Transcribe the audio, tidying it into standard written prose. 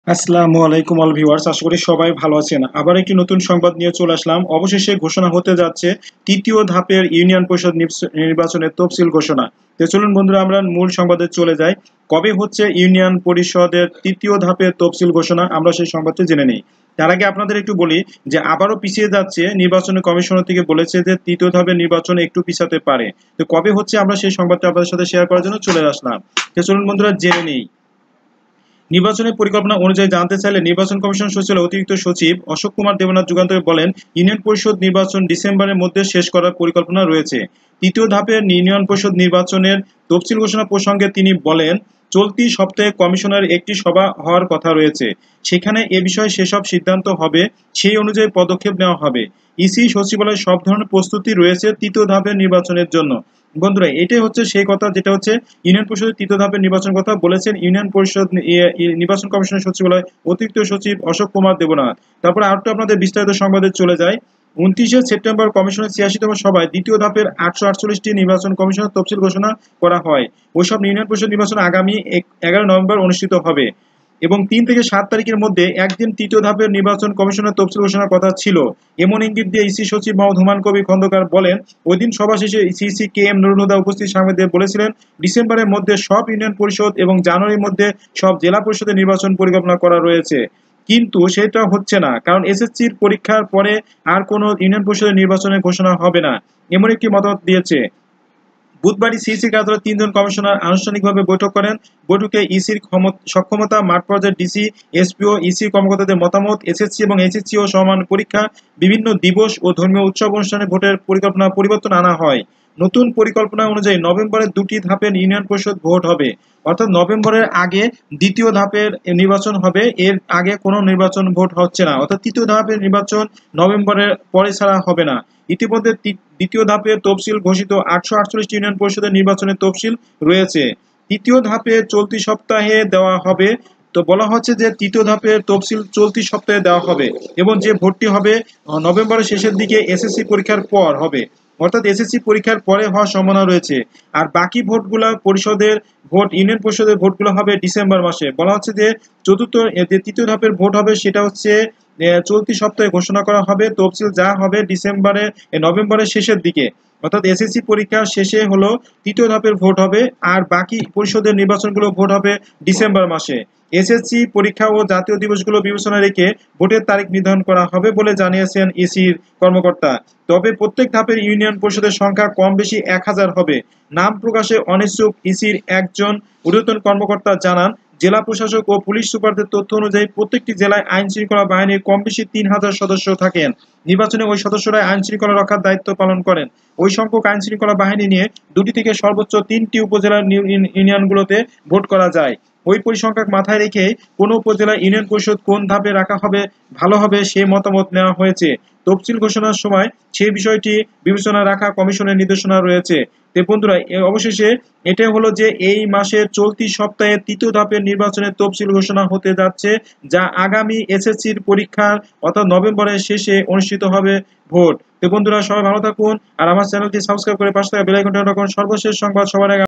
আসসালামু আলাইকুম all viewers, আশা করি সবাই ভালো আছেন। আবার একটি নতুন সংবাদ নিয়ে চলে আসলাম। অবশেষে ঘোষণা হতে যাচ্ছে তৃতীয় ধাপের ইউনিয়ন পরিষদ নির্বাচনের তফসিল ঘোষণা। তো চলুন বন্ধুরা, আমরা মূল সংবাদে চলে যাই। কবে হচ্ছে ইউনিয়ন পরিষদের তৃতীয় ধাপের তফসিল ঘোষণা, আমরা সেই সংবাদটি জেনে নিই। তার আগে আপনাদের একটু বলি যে আবারও পিছিয়ে যাচ্ছে, নির্বাচন কমিশনার থেকে বলেছে যে তৃতীয় ধাপের নির্বাচন একটু পিছাতে পারে। তো কবে হচ্ছে, আমরা সেই সংবাদটা আপনাদের সাথে শেয়ার করার জন্য চলে আসলাম। তো চলুন বন্ধুরা, জেনে নিই। নির্বাচনের পরিকল্পনা অনুযায়ী জানতে চাইলে নির্বাচন কমিশন সচিবের অতিরিক্ত সচিব অশোক কুমার দেবনাথ যুগান্তরে বলেন, ইউনিয়ন পরিষদ নির্বাচন ডিসেম্বরের মধ্যে শেষ করার পরিকল্পনা রয়েছে। তৃতীয় ধাপের ইউনিয়ন পরিষদ নির্বাচনের তফসিল ঘোষণা প্রসঙ্গে তিনি বলেন, চলতি সপ্তাহে কমিশনের একটি সভা হওয়ার কথা রয়েছে। সেখানে এ বিষয়ে সেসব সিদ্ধান্ত হবে, সেই অনুযায়ী পদক্ষেপ নেওয়া হবে। ইসি সচিবালয়ে সব ধরনের প্রস্তুতি রয়েছে তৃতীয় ধাপের নির্বাচনের জন্য। বন্ধুরা, এটাই হচ্ছে সেই কথা, যেটা হচ্ছে ইউনিয়ন পরিষদের তৃতীয় ধাপের নির্বাচন কথা বলেছেন ইউনিয়ন পরিষদ নির্বাচন কমিশনের সচিবালয় অতিরিক্ত সচিব অশোক কুমার দেবনাথ। তারপরে আরেকটু আপনাদের বিস্তারিত সংবাদে চলে যায়। 29শে সেপ্টেম্বর কমিশনের 86তম সভায় দ্বিতীয় ধাপের 848টি নির্বাচন কমিশনের তফসিল ঘোষণা করা হয়। ওইসব ইউনিয়ন পরিষদ নির্বাচন আগামী 11 নভেম্বর অনুষ্ঠিত হবে এবং 3 থেকে 7 তারিখের মধ্যে একদিন তৃতীয় ধাপের নির্বাচন কমিশনের তফসিল ঘোষণার কথা ছিল। এমন ইঙ্গিত দিয়ে ইসি সচিব মোহাম্মদ হুমায়ুন কবির খন্দকার বলেন, ওই দিন সভা শেষে CEC K M Nurul Huda উপস্থিত সাংবাদিকদের বলেছিলেন, ডিসেম্বরের মধ্যে সব ইউনিয়ন পরিষদ এবং জানুয়ারির মধ্যে সব জেলা পরিষদের নির্বাচন পরিকল্পনা করা রয়েছে। কিন্তু সেটা হচ্ছে না, কারণ এসএসসির পরীক্ষার পরে আর কোনো ইউনিয়ন পরিষদের নির্বাচনের ঘোষণা হবে না, এমন একটি মতামত দিয়েছে। বুধবারই সিইসি কার্যালয়ে 3 জন কমিশনার আনুষ্ঠানিকভাবে বৈঠক করেন। বৈঠকে ইসির সক্ষমতা, মাঠ পর্যায়ের ডিসি, এসপিও, ইসি কর্মকর্তাদের মতামত, এসএসসি এবং এইচএসসি ও সমান পরীক্ষা, বিভিন্ন দিবস ও ধর্মীয় উৎসব অনুষ্ঠানে ভোটের পরিকল্পনা পরিবর্তন আনা হয়। নতুন পরিকল্পনা অনুযায়ী নভেম্বরের 2টি ধাপের ইউনিয়ন পরিষদ ভোট হবে, অর্থাৎ নভেম্বরের আগে দ্বিতীয় ধাপের নির্বাচন হবে, এর আগে কোনো নির্বাচন ভোট হচ্ছে না, অর্থাৎ তৃতীয় ধাপের নির্বাচন নভেম্বরের পরে ছাড়া হবে না। ইতিমধ্যে দ্বিতীয় ধাপে তফসিল ঘোষিত 848টি ইউনিয়ন পরিষদের নির্বাচনের তফসিল রয়েছে। তৃতীয় ধাপে চলতি সপ্তাহে দেওয়া হবে। তো বলা হচ্ছে যে তৃতীয় ধাপের তফসিল চলতি সপ্তাহে দেওয়া হবে এবং যে ভোটটি হবে নভেম্বরের শেষের দিকে এসএসসি পরীক্ষার পর হবে, অর্থাৎ এসএসসি পরীক্ষার পরে হওয়ার সম্ভাবনা রয়েছে। আর বাকি ভোটগুলো পরিষদের ভোট, ইউনিয়ন পরিষদের ভোটগুলো হবে ডিসেম্বর মাসে। বলা হচ্ছে যে তৃতীয় ধাপের ভোট হবে, সেটা হচ্ছে চলতি সপ্তাহে ঘোষণা করা হবে। তফসিল যা হবে নভেম্বরের শেষের দিকে, অর্থাৎ এসএসসি পরীক্ষার শেষে হলো তৃতীয় ধাপের ভোট হবে, আর বাকি পরিষদের নির্বাচনগুলো ভোট হবে ডিসেম্বর মাসে। এসএসসি পরীক্ষা ও জাতীয় দিবসগুলো বিবেচনা রেখে ভোটের তারিখ নির্ধারণ করা হবে বলে জানিয়েছেন ইসির কর্মকর্তা। তবে প্রত্যেক ধাপের ইউনিয়ন পরিষদের সংখ্যা কম বেশি 1000 হবে। নাম প্রকাশে অনিচ্ছুক ইসির একজন ঊর্ধ্বতন কর্মকর্তা জানান, জেলা প্রশাসক ও পুলিশ সুপারদের তথ্য অনুযায়ী প্রত্যেকটি জেলায় আইন শৃঙ্খলা বাহিনীর কম বেশি 3000 সদস্য থাকেন। নির্বাচনে ওই সদস্যরা আইন শৃঙ্খলা রক্ষার দায়িত্ব পালন করেন। ওই সংখ্যক আইন শৃঙ্খলা বাহিনী নিয়ে 2টি থেকে সর্বোচ্চ 3টি উপজেলার ইউনিয়নগুলোতে ভোট করা যায়। ওই পরিসংখ্যান মাথায় রেখে কোনো উপজেলায় ইউনিয়ন পরিষদ কোন ধাপে রাখা হবে ভালো হবে সে মতামত নেওয়া হয়েছে। তফসিল ঘোষণার সময় সেই বিষয়টি বিবেচনা রাখা কমিশনের নির্দেশনা রয়েছে। তো বন্ধুরা, অবশেষে এটাই হলো যে এই মাসের চলতি সপ্তাহে তৃতীয় ধাপের নির্বাচনের তফসিল ঘোষণা হতে যাচ্ছে, যা আগামী এসএসসির পরীক্ষার অর্থাৎ নভেম্বরের শেষে অনুষ্ঠিত হবে ভোট। তো বন্ধুরা, সবাই ভালো থাকুন আর আমার চ্যানেলটি সাবস্ক্রাইব করে পাশে থাকা বেল আইকনটা রাখুন সর্বশেষ সংবাদ সবার আগে